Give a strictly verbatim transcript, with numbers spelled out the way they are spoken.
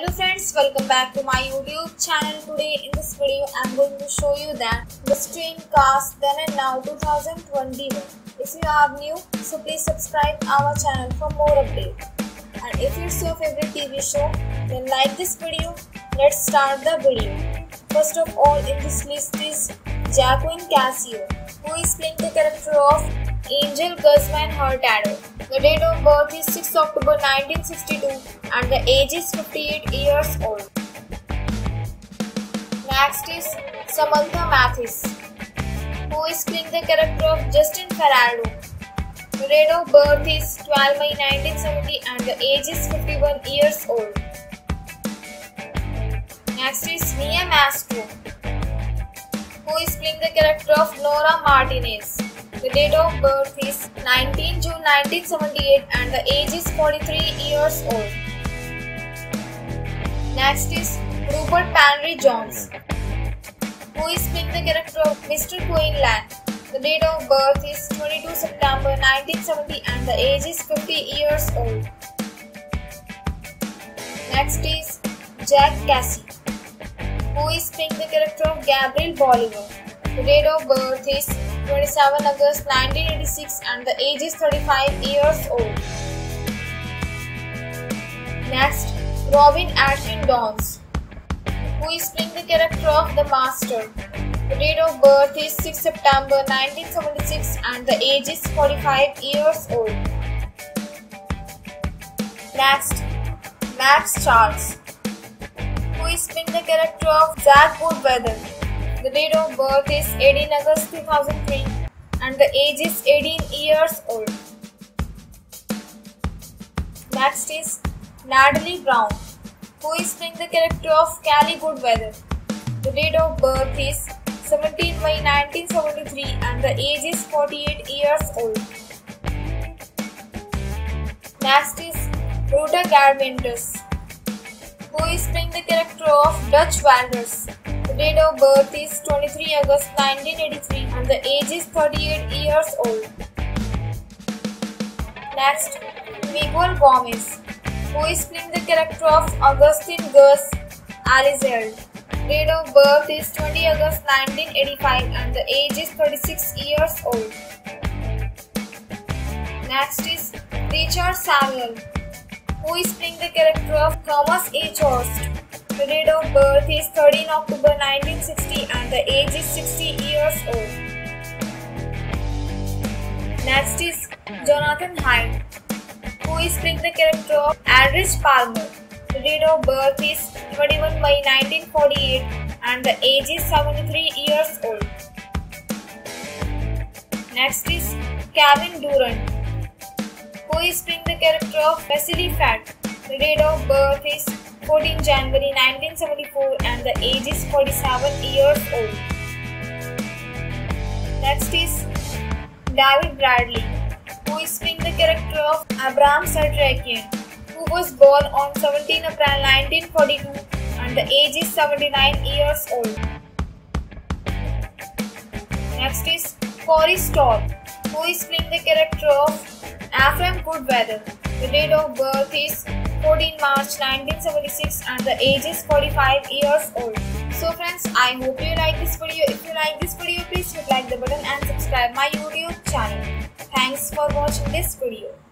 Hello friends, welcome back to my YouTube channel. Today in this video I am going to show you that the screencast Then and Now twenty twenty-one. If you are new, so please subscribe our channel for more updates. And if it's your favorite T V show, then like this video. Let's start the video. First of all, in this list is Jacqueline Casio, who is playing the character of Angel Guzman Hurtado. The date of birth is sixth October nineteen sixty-two and the age is fifty-eight years old. Next is Samantha Mathis, who is playing the character of Justin Ferraro. The date of birth is twelfth May nineteen seventy and the age is fifty-one years old. Next is Mia Mastro, who is playing the character of Nora Martinez. The date of birth is nineteenth June nineteen seventy-eight and the age is forty-three years old. Next is Rupert Penry Jones, who is playing the character of Mister Queenland. The date of birth is twenty-second September nineteen seventy and the age is fifty years old. Next is Jack Casey, who is playing the character of Gabriel Bolivar. The date of birth is twenty-seventh August nineteen eighty-six and the age is thirty-five years old. Next, Robin Atkin Downes, who is playing the character of The Master. The date of birth is sixth September nineteen seventy-six and the age is forty-five years old. Next, Max Charles, who is playing the character of Zach Woodweather. The date of birth is eighteenth August two thousand three and the age is eighteen years old. Next is Natalie Brown, who is playing the character of Callie Goodweather. The date of birth is seventeenth May nineteen seventy-three and the age is forty-eight years old. Next is Rhoda Garventus, who is playing the character of Dutch Walders. The date of birth is twenty-third August nineteen eighty-three and the age is thirty-eight years old. Next, Miguel Gomez, who is playing the character of Augustine Gus Alizard. Date of birth is twentieth August nineteen eighty-five and the age is thirty-six years old. Next is Richard Samuel, who is playing the character of Thomas H. Horst. The date of birth is thirteenth October nineteen sixty and the age is sixty years old. Next is Jonathan Hyde, who is playing the character of Aldrich Palmer. The date of birth is twenty-first May nineteen forty-eight and the age is seventy-three years old. Next is Kevin Durant, who is playing the character of Vasily Fat. The date of birth is fourteenth January nineteen seventy-four and the age is forty-seven years old. Next is David Bradley, who is playing the character of Abraham Satrakian, who was born on seventeenth April nineteen forty-two and the age is seventy-nine years old. Next is Corey Stoll, who is playing the character of Ephraim Goodweather. The date of birth is fourteenth March nineteen seventy-six and the age is forty-five years old. So friends, I hope you like this video. If you like this video, please hit like the button and subscribe my YouTube channel. Thanks for watching this video.